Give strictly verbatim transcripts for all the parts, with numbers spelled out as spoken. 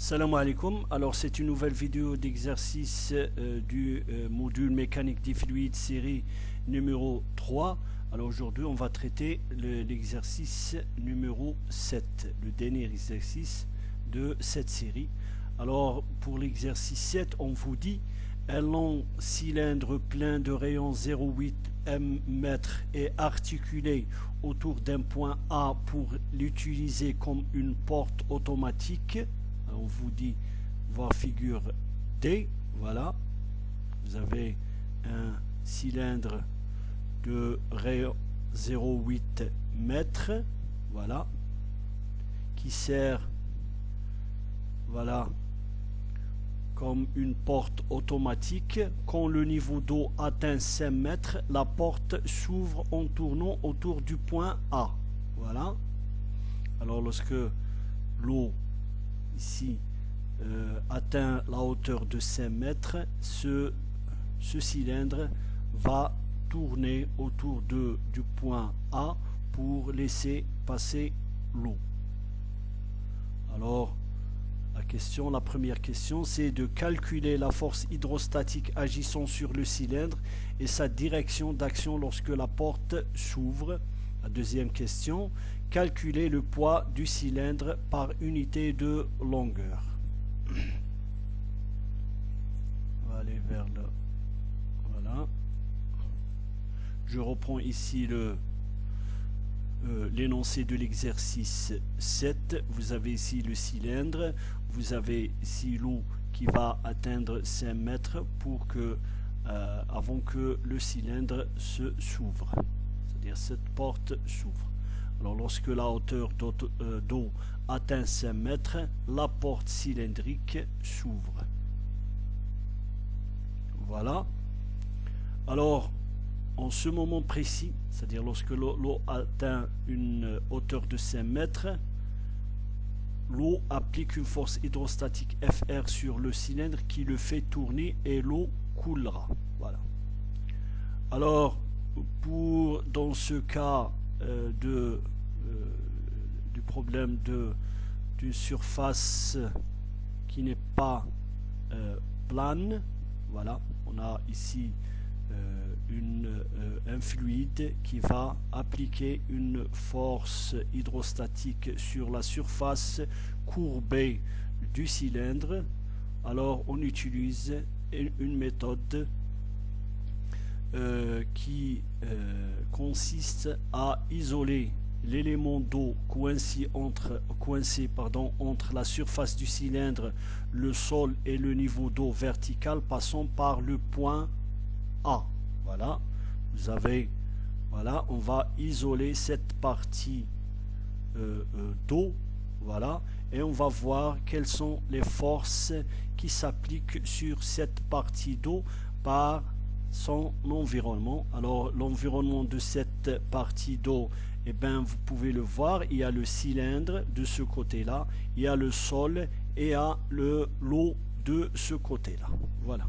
Salam alaikum. Alors c'est une nouvelle vidéo d'exercice euh, du euh, module mécanique des fluides série numéro trois. Alors aujourd'hui on va traiter l'exercice numéro sept, le dernier exercice de cette série. Alors pour l'exercice sept, on vous dit un long cylindre plein de rayon zéro virgule huit mètres est articulé autour d'un point A pour l'utiliser comme une porte automatique. On vous dit voir figure D. Voilà, vous avez un cylindre de rayon zéro virgule huit mètres, voilà, qui sert, voilà, comme une porte automatique. Quand le niveau d'eau atteint cinq mètres, la porte s'ouvre en tournant autour du point A. Voilà. Alors lorsque l'eau ici euh, atteint la hauteur de cinq mètres, ce, ce cylindre va tourner autour de, du point A pour laisser passer l'eau. Alors la question, la première question, c'est de calculer la force hydrostatique agissant sur le cylindre et sa direction d'action lorsque la porte s'ouvre. La deuxième question, calculer le poids du cylindre par unité de longueur. On va aller vers le... Voilà. Je reprends ici le euh, l'énoncé de l'exercice sept. Vous avez ici le cylindre. Vous avez ici l'eau qui va atteindre cinq mètres pour que, euh, avant que le cylindre se s'ouvre. C'est-à-dire cette porte s'ouvre. Alors lorsque la hauteur d'eau atteint cinq mètres, la porte cylindrique s'ouvre. Voilà. Alors en ce moment précis, c'est-à-dire lorsque l'eau atteint une hauteur de cinq mètres, l'eau applique une force hydrostatique F R sur le cylindre qui le fait tourner et l'eau coulera. Voilà. Alors pour dans ce cas euh, de euh, du problème de d'une surface qui n'est pas euh, plane, voilà, on a ici euh, une, euh, un fluide qui va appliquer une force hydrostatique sur la surface courbée du cylindre. Alors on utilise une méthode euh, qui euh, consiste à isoler l'élément d'eau coincé entre, coincé, pardon, entre la surface du cylindre, le sol et le niveau d'eau vertical passant par le point A. Voilà, vous avez, voilà, on va isoler cette partie euh, euh, d'eau, voilà, et on va voir quelles sont les forces qui s'appliquent sur cette partie d'eau par son environnement. Alors l'environnement de cette partie d'eau, eh bien, vous pouvez le voir, il y a le cylindre de ce côté-là, il y a le sol et il y a le l'eau de ce côté-là. Voilà.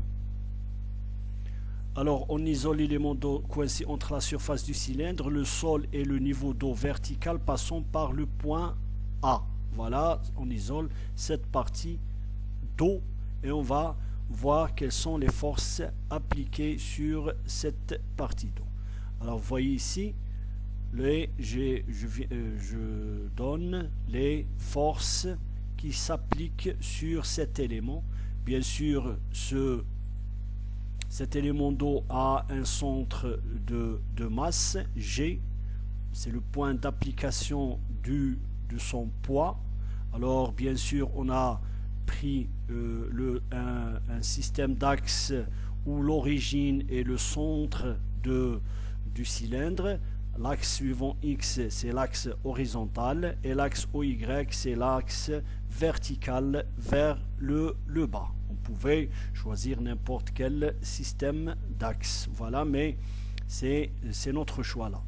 Alors on isole l'élément d'eau coincé entre la surface du cylindre, le sol et le niveau d'eau vertical passant par le point A. Voilà, on isole cette partie d'eau et on va voir quelles sont les forces appliquées sur cette partie d'eau. Alors vous voyez ici, les, je, euh, je donne les forces qui s'appliquent sur cet élément. Bien sûr, ce, cet élément d'eau a un centre de, de masse, G, c'est le point d'application du de son poids. Alors bien sûr, on a pris euh, le, un, un système d'axe où l'origine est le centre de, du cylindre. L'axe suivant X, c'est l'axe horizontal et l'axe O Y, c'est l'axe vertical vers le, le bas. On pouvait choisir n'importe quel système d'axe, voilà, mais c'est notre choix là.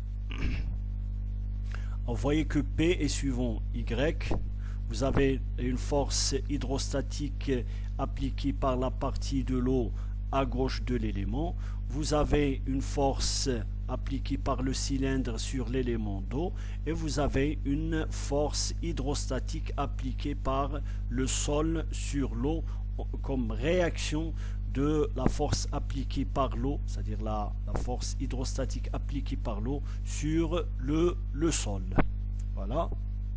Vous voyez que P est suivant Y. Vous avez une force hydrostatique appliquée par la partie de l'eau à gauche de l'élément. Vous avez une force appliquée par le cylindre sur l'élément d'eau et vous avez une force hydrostatique appliquée par le sol sur l'eau comme réaction de la force appliquée par l'eau, c'est-à-dire la, la force hydrostatique appliquée par l'eau sur le, le sol. Voilà.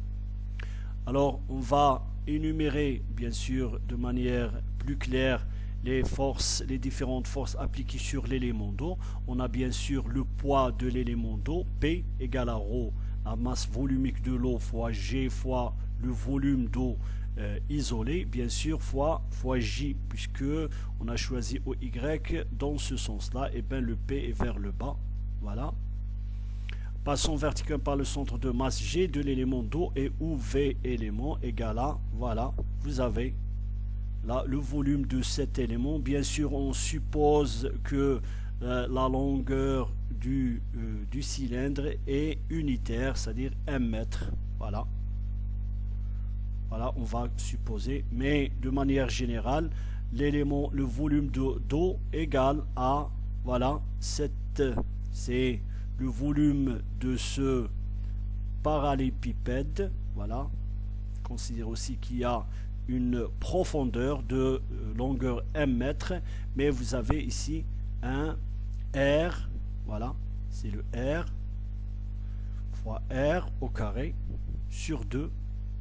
Alors on va énumérer bien sûr de manière plus claire les forces, les différentes forces appliquées sur l'élément d'eau. On a bien sûr le poids de l'élément d'eau, P égale à ρ, la masse volumique de l'eau fois G fois le volume d'eau euh, isolé, bien sûr, fois, fois J, puisque on a choisi O Y dans ce sens-là, et bien le P est vers le bas. Voilà. Passons verticalement par le centre de masse G de l'élément d'eau et où V élément égale à, voilà, vous avez là le volume de cet élément. Bien sûr, on suppose que euh, la longueur du, euh, du cylindre est unitaire, c'est-à-dire un mètre. Voilà. Voilà, on va supposer, mais de manière générale, l'élément, le volume d'eau égale à, voilà, cette, c'est le volume de ce parallélépipède. Voilà. Considère aussi qu'il y a une profondeur de longueur un mètre, mais vous avez ici un R, voilà, c'est le R fois R au carré sur deux.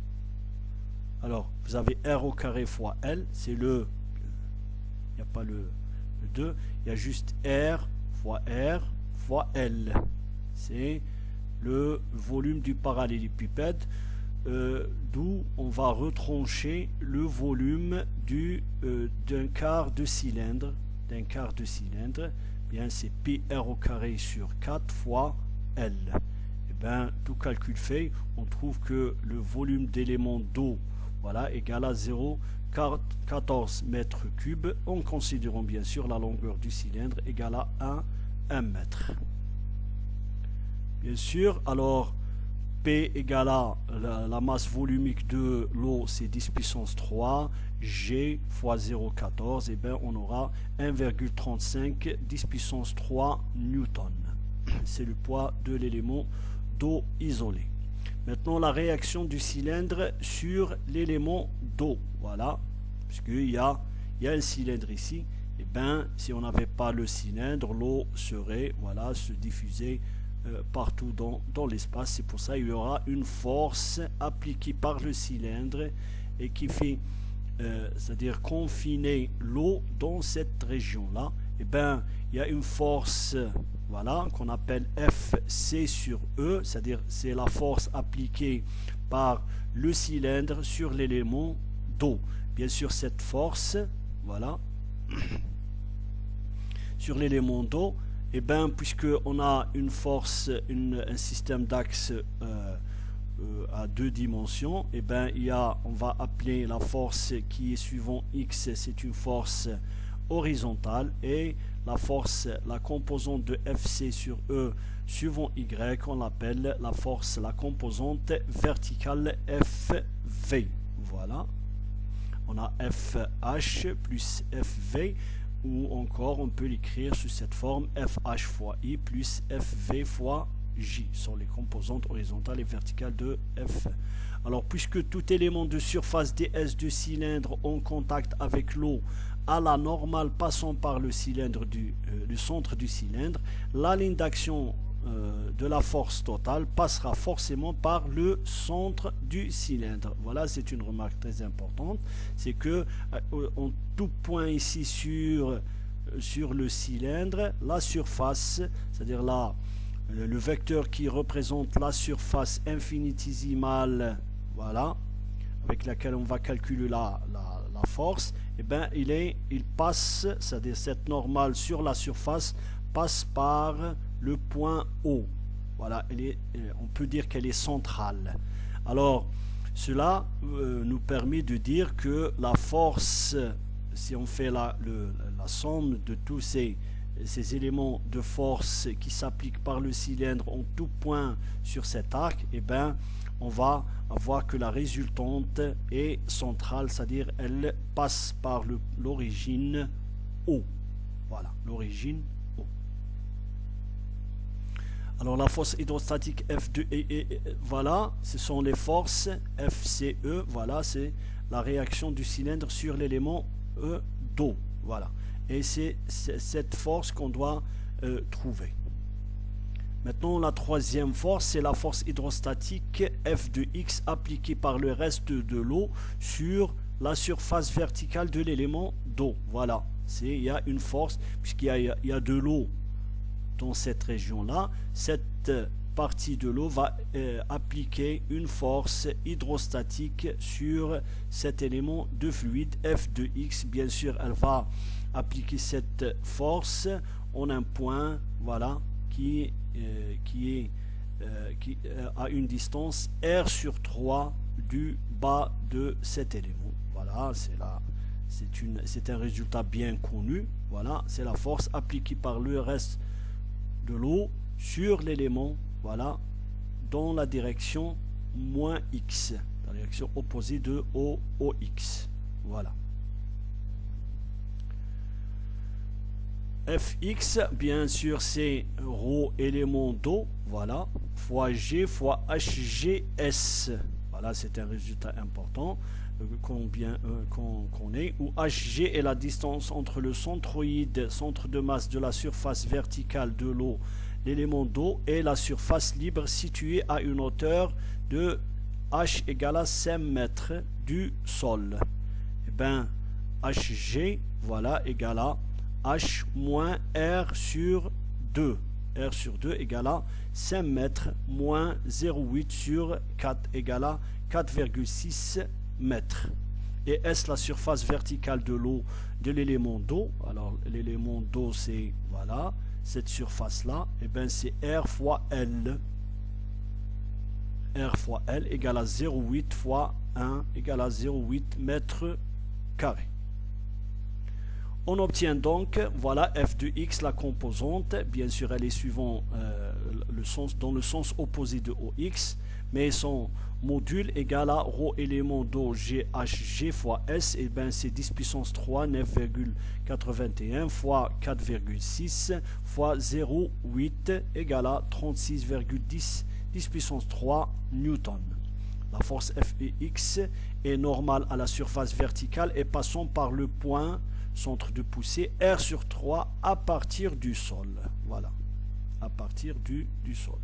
Alors, vous avez R au carré fois L, c'est le, il n'y a pas le, le deux, il y a juste R fois R fois L. C'est le volume du parallélépipède, euh, d'où on va retrancher le volume du euh, d'un quart de cylindre, d'un quart de cylindre. Bien, c'est P R au carré sur quatre fois L. Et bien, tout calcul fait, on trouve que le volume d'éléments d'eau, voilà, égale à zéro virgule quatorze mètres cubes, en considérant bien sûr la longueur du cylindre égale à un, un mètre. Bien sûr, alors P égale à la, la masse volumique de l'eau, c'est dix puissance trois, G fois zéro virgule quatorze, et bien on aura un virgule trente-cinq, dix puissance trois newton. C'est le poids de l'élément d'eau isolé. Maintenant, la réaction du cylindre sur l'élément d'eau. Voilà, puisqu'il y a, il y a un cylindre ici. Et bien, si on n'avait pas le cylindre, l'eau serait, voilà, se diffuser euh, partout dans, dans l'espace. C'est pour ça qu'il y aura une force appliquée par le cylindre et qui fait, euh, c'est-à-dire confiner l'eau dans cette région-là. Et bien, il y a une force, voilà, qu'on appelle F C sur E, c'est-à-dire c'est la force appliquée par le cylindre sur l'élément d'eau. Bien sûr, cette force, voilà, sur l'élément d'eau, et bien, puisque on a une force, une, un système d'axe euh, euh, à deux dimensions, et bien, il y a, on va appeler la force qui est suivant X, c'est une force horizontale, et la force, la composante de F C sur E suivant Y, on l'appelle la force, la composante verticale F V. Voilà. On a F H plus F V, ou encore on peut l'écrire sous cette forme F H fois I plus F V fois J, sont les composantes horizontales et verticales de F. Alors, puisque tout élément de surface D S de cylindre en contact avec l'eau à la normale passant par le cylindre du euh, le centre du cylindre, la ligne d'action euh, de la force totale passera forcément par le centre du cylindre. Voilà, c'est une remarque très importante, c'est que euh, en tout point ici sur euh, sur le cylindre, la surface, c'est-à-dire là le, le vecteur qui représente la surface infinitésimale, voilà, avec laquelle on va calculer la, la, la force, et eh bien il est, il passe, c'est-à-dire cette normale sur la surface passe par le point O. Voilà, elle est, on peut dire qu'elle est centrale. Alors, cela euh, nous permet de dire que la force, si on fait la, le, la somme de tous ces, ces éléments de force qui s'appliquent par le cylindre en tout point sur cet arc, et eh bien on va voir que la résultante est centrale, c'est-à-dire elle passe par l'origine O. Voilà, l'origine O. Alors la force hydrostatique F deux, et, et, et, voilà, ce sont les forces F C E, voilà, c'est la réaction du cylindre sur l'élément E d'eau, voilà. Et c'est cette force qu'on doit euh, trouver. Maintenant, la troisième force, c'est la force hydrostatique F de X appliquée par le reste de l'eau sur la surface verticale de l'élément d'eau. Voilà, il y a une force, puisqu'il y a, il y a de l'eau dans cette région-là. Cette partie de l'eau va euh, appliquer une force hydrostatique sur cet élément de fluide F de X. Bien sûr, elle va appliquer cette force en un point, voilà, qui, euh, qui est euh, qui euh, à une distance R sur trois du bas de cet élément. Voilà, c'est là, c'est une, c'est un résultat bien connu. Voilà, c'est la force appliquée par le reste de l'eau sur l'élément, voilà, dans la direction moins X, la direction opposée de O O X. Voilà. Fx, bien sûr, c'est ρ élément d'eau, voilà, fois G fois Hgs. Voilà, c'est un résultat important euh, qu'on euh, qu'on connaît, où Hg est la distance entre le centroïde, centre de masse de la surface verticale de l'eau, l'élément d'eau, et la surface libre située à une hauteur de H égale à cinq mètres du sol. Et bien, Hg, voilà, égale à H moins R sur deux. R sur deux égale à cinq mètres moins zéro virgule huit sur quatre égale à quatre virgule six mètres. Et est la surface verticale de l'eau de l'élément d'eau? Alors l'élément d'eau, c'est, voilà, cette surface-là, et bien c'est R fois L. R fois L égale à zéro virgule huit fois un égale à zéro virgule huit mètres carrés. On obtient donc, voilà, F de X, la composante. Bien sûr, elle est suivant euh, le sens, dans le sens opposé de O X, mais son module égale à ρ élément d'eau G H G fois S, et bien c'est dix puissance trois, neuf virgule quatre-vingt-un fois quatre virgule six fois zéro virgule huit égale à trente-six virgule dix, dix puissance trois newton. La force F de X est normale à la surface verticale et passant par le point centre de poussée R sur trois à partir du sol. Voilà, à partir du, du sol.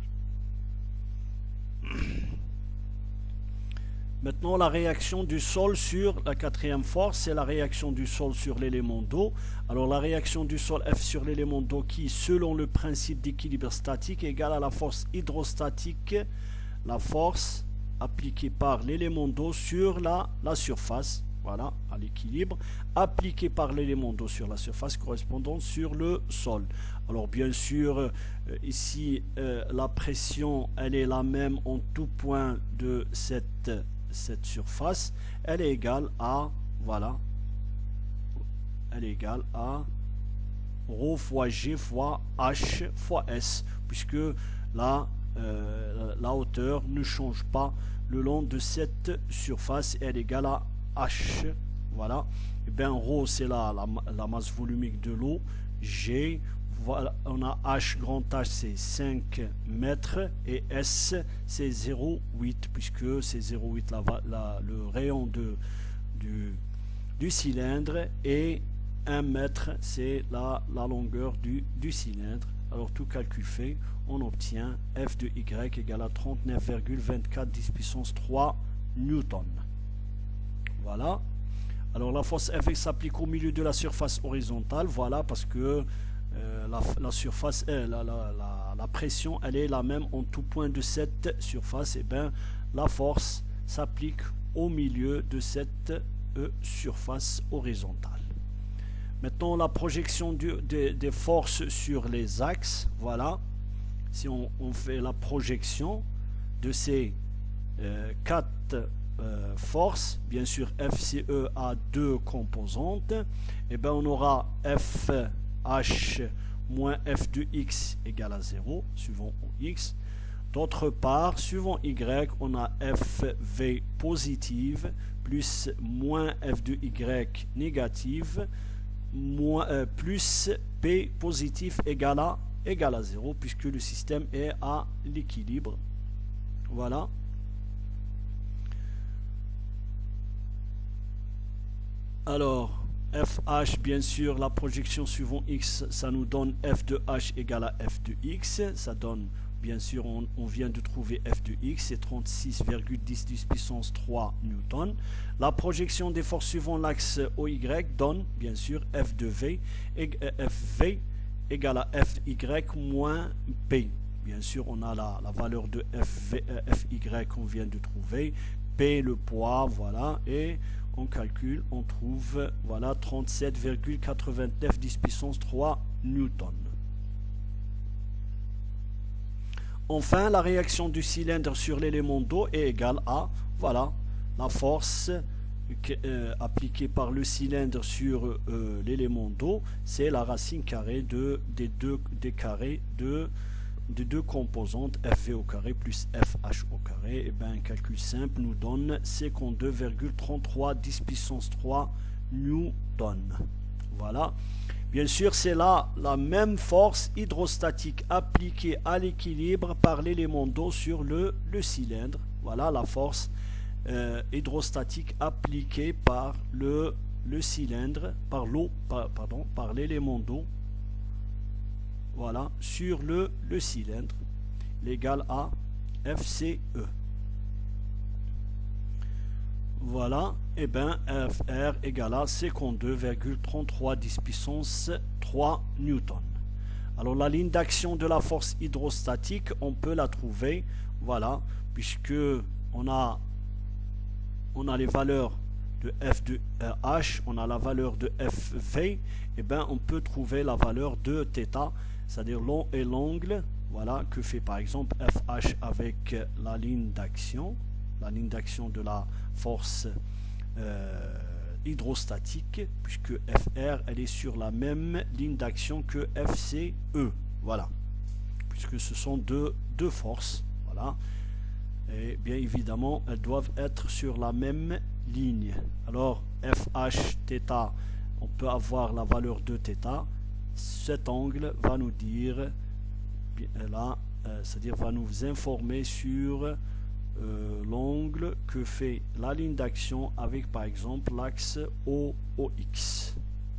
Maintenant, la réaction du sol sur la quatrième force, c'est la réaction du sol sur l'élément d'eau. Alors, la réaction du sol F sur l'élément d'eau qui, selon le principe d'équilibre statique, est égale à la force hydrostatique, la force appliquée par l'élément d'eau sur la, la surface. Voilà, à l'équilibre, appliqué par l'élément d'eau sur la surface correspondante sur le sol. Alors bien sûr, euh, ici, euh, la pression, elle est la même en tout point de cette, cette surface. Elle est égale à, voilà, elle est égale à ρ fois G fois H fois S, puisque là, euh, la hauteur ne change pas le long de cette surface, elle est égale à H, voilà, et bien rho c'est la, la, la masse volumique de l'eau, G, voilà, on a H, grand H c'est cinq mètres, et S c'est zéro virgule huit, puisque c'est zéro virgule huit la, la, le rayon de, du, du cylindre, et un mètre c'est la, la longueur du, du cylindre. Alors tout calcul fait, on obtient F de Y égale à trente-neuf virgule vingt-quatre, dix puissance trois newton. Voilà. Alors la force F s'applique au milieu de la surface horizontale. Voilà, parce que euh, la, la surface, euh, la, la, la, la pression, elle est la même en tout point de cette surface. Et bien, la force s'applique au milieu de cette euh, surface horizontale. Maintenant, la projection du, de, des forces sur les axes. Voilà. Si on, on fait la projection de ces euh, quatre Euh, force, bien sûr F C E a deux composantes, et bien on aura F H moins F de X égale à zéro, suivant X. D'autre part, suivant Y, on a F V positive plus moins F de Y négative moins, euh, plus P positif égale à égale à zéro puisque le système est à l'équilibre. Voilà. Alors, F H, bien sûr, la projection suivant X, ça nous donne F de H égale à F de X. Ça donne, bien sûr, on, on vient de trouver F de X, c'est trente-six virgule dix puissance trois newtons. La projection des forces suivant l'axe O Y donne, bien sûr, F de V, et, euh, F V égale à F Y moins P. Bien sûr, on a la, la valeur de F, v, euh, F Y qu'on vient de trouver, P le poids, voilà, et on calcule, on trouve, voilà, trente-sept virgule quatre-vingt-neuf puissance trois newtons. Enfin, la réaction du cylindre sur l'élément d'eau est égale à, voilà, la force que, euh, appliquée par le cylindre sur euh, l'élément d'eau, c'est la racine carrée de, des, deux, des carrés de, des deux composantes F V au carré plus F H au carré. Et bien, un calcul simple nous donne cinquante-deux virgule trente-trois puissance trois newtons. Voilà. Bien sûr, c'est là la même force hydrostatique appliquée à l'équilibre par l'élément d'eau sur le, le cylindre. Voilà la force euh, hydrostatique appliquée par le, le cylindre, par l'eau, par, pardon, par l'élément d'eau. Voilà, sur le, le cylindre, l'égal à F C E. Voilà, et bien F R égale à cinquante-deux virgule trente-trois puissance trois newtons. Alors la ligne d'action de la force hydrostatique, on peut la trouver, voilà, puisque on a, on a les valeurs de F de euh, H, on a la valeur de F V, et bien on peut trouver la valeur de θ, c'est-à-dire long et l'angle, voilà, que fait par exemple F H avec la ligne d'action, la ligne d'action de la force euh, hydrostatique, puisque F R, elle est sur la même ligne d'action que F C E, voilà, puisque ce sont deux, deux forces, voilà, et bien évidemment, elles doivent être sur la même ligne. Alors, F H, θ, on peut avoir la valeur de θ. Cet angle va nous dire, là, euh, c'est-à-dire va nous informer sur euh, l'angle que fait la ligne d'action avec par exemple l'axe O O X.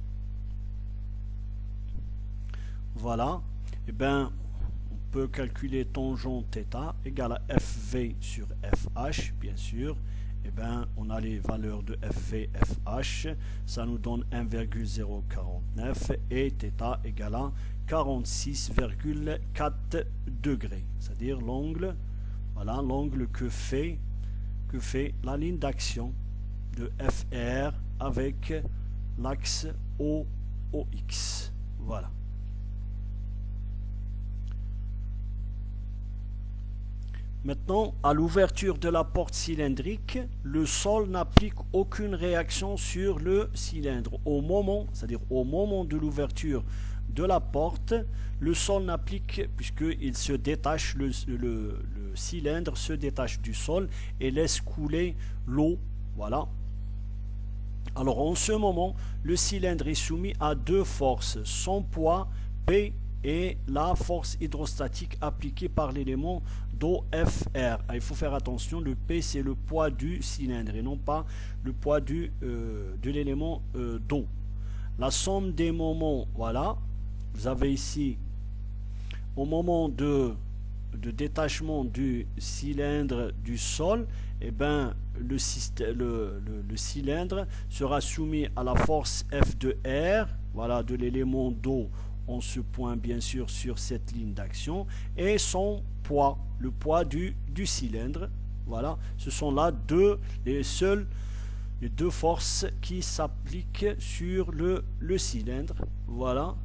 Voilà, et bien on peut calculer tangente θ égale à F V sur F H, bien sûr. Eh bien, on a les valeurs de F V, F H, ça nous donne un virgule zéro quarante-neuf et θ égale à quarante-six virgule quatre degrés, c'est-à-dire l'angle, voilà, l'angle que fait, que fait la ligne d'action de F R avec l'axe O O X. Voilà. Maintenant, à l'ouverture de la porte cylindrique, le sol n'applique aucune réaction sur le cylindre. Au moment, c'est-à-dire au moment de l'ouverture de la porte, le sol n'applique, puisqu'il se détache, le, le, le cylindre se détache du sol et laisse couler l'eau. Voilà. Alors en ce moment, le cylindre est soumis à deux forces, son poids P et la force hydrostatique appliquée par l'élément d'eau F R. Il faut faire attention, le P c'est le poids du cylindre et non pas le poids du, euh, de l'élément euh, d'eau. La somme des moments, voilà, vous avez ici, au moment de, de détachement du cylindre du sol, eh ben, le, système, le, le, le cylindre sera soumis à la force F de R, voilà, de l'élément d'eau. On se pointe bien sûr sur cette ligne d'action et son poids, le poids du, du cylindre. Voilà, ce sont là deux, les seules les deux forces qui s'appliquent sur le, le cylindre. Voilà.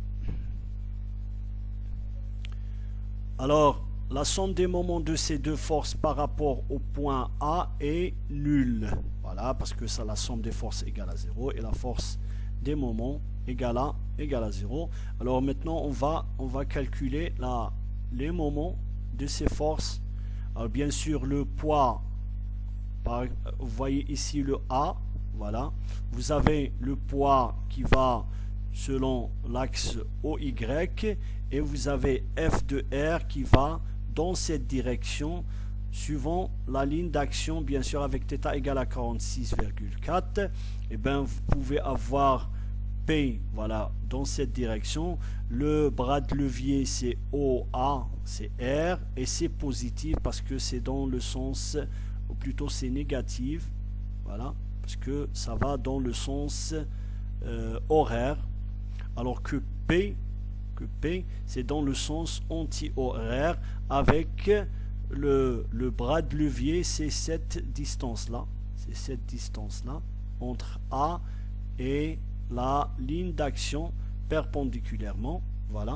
Alors, la somme des moments de ces deux forces par rapport au point A est nulle. Voilà, parce que ça, la somme des forces égale à zéro et la force des moments égale à, égale à zéro. Alors maintenant, on va, on va calculer la, les moments de ces forces. Alors bien sûr, le poids, par, vous voyez ici le A, voilà. Vous avez le poids qui va selon l'axe O Y et vous avez F de R qui va dans cette direction suivant la ligne d'action, bien sûr avec θ égale à quarante-six virgule quatre. Et bien vous pouvez avoir P, voilà, dans cette direction. Le bras de levier c'est O A, c'est R, et c'est positif parce que c'est dans le sens, ou plutôt c'est négatif, voilà, parce que ça va dans le sens euh, horaire, alors que P, que P c'est dans le sens anti-horaire avec le, le bras de levier, c'est cette distance-là, c'est cette distance-là entre A et la ligne d'action perpendiculairement, voilà.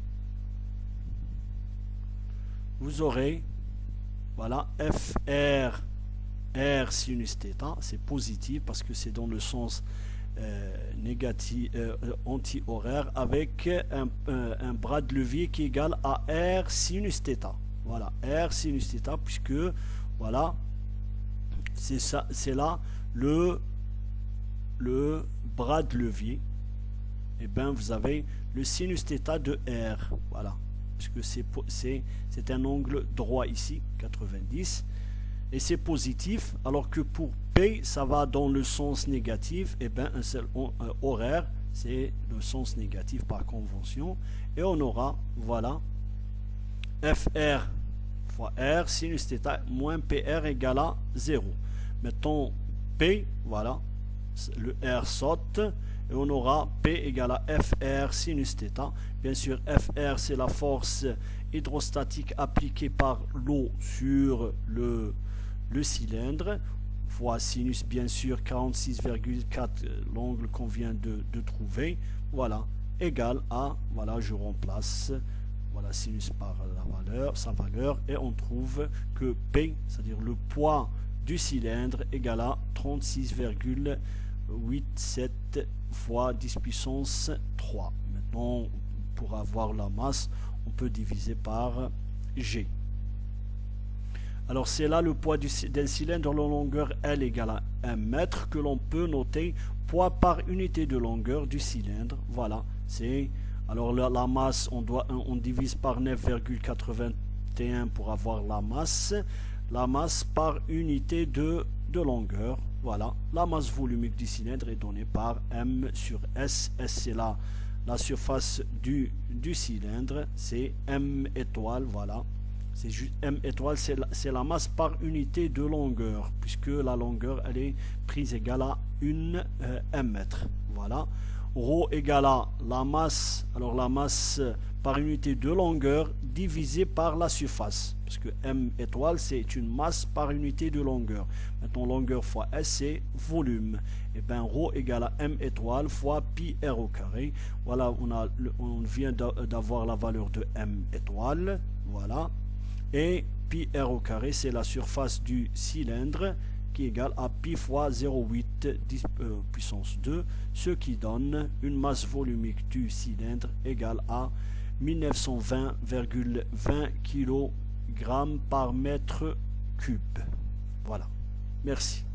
Vous aurez, voilà, F R, R sinus θ, c'est positif parce que c'est dans le sens euh, négatif, euh, anti-horaire, avec un, un, un bras de levier qui est égal à R sinus θ. Voilà, R sinus θ, puisque, voilà, c'est ça, c'est là le le bras de levier. Et bien vous avez le sinus θ de R, voilà, puisque c'est c'est c'est un angle droit ici, quatre-vingt-dix, et c'est positif, alors que pour P ça va dans le sens négatif. Et bien un seul un horaire, c'est le sens négatif par convention, et on aura, voilà, F R fois R sinus θ moins P R égale à zéro. Mettons P, voilà, le R saute et on aura P égale à F R sinus θ. Bien sûr, F R c'est la force hydrostatique appliquée par l'eau sur le, le cylindre, fois sinus, bien sûr, quarante-six virgule quatre, l'angle qu'on vient de, de trouver, voilà, égal à, voilà, je remplace, voilà, sinus par la valeur, sa valeur, et on trouve que P, c'est-à-dire le poids du cylindre, égale à trente-six virgule quatre-vingt-dix-sept fois dix puissance trois. Maintenant, pour avoir la masse, on peut diviser par G. Alors c'est là le poids d'un cylindre, la longueur L égale à un mètre, que l'on peut noter poids par unité de longueur du cylindre. Voilà, c'est, alors la, la masse, on doit on divise par neuf virgule quatre-vingt-un pour avoir la masse. La masse par unité de, de longueur. Voilà, la masse volumique du cylindre est donnée par M sur S. S c'est la, la surface du, du cylindre, c'est M étoile, voilà. C'est juste M étoile, c'est la, c'est la masse par unité de longueur, puisque la longueur elle est prise égale à un euh, M mètre. Voilà. Rho égale à la masse, alors la masse par unité de longueur divisé par la surface, parce que M étoile c'est une masse par unité de longueur. Maintenant longueur fois S c'est volume, et bien Rho égale à M étoile fois pi R au carré. Voilà, on, a, on vient d'avoir la valeur de M étoile, voilà, et pi R au carré c'est la surface du cylindre, qui est égal à pi fois zéro virgule huit dix euh, puissance deux, ce qui donne une masse volumique du cylindre égale à mille neuf cent vingt virgule vingt kilogrammes par mètre cube. Voilà. Merci.